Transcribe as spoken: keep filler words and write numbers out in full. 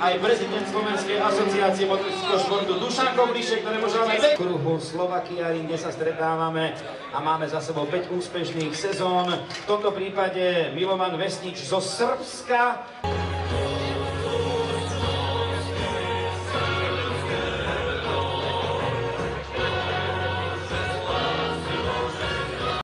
aj prezident Slovenskej asociácie motoristického športu Dušan Koblišek, ktoré môžeme v kruhu Slovakia, kde sa stretávame a máme za sebou päť úspešných sezón. V tomto prípade Milovan Vesnič zo Srbska.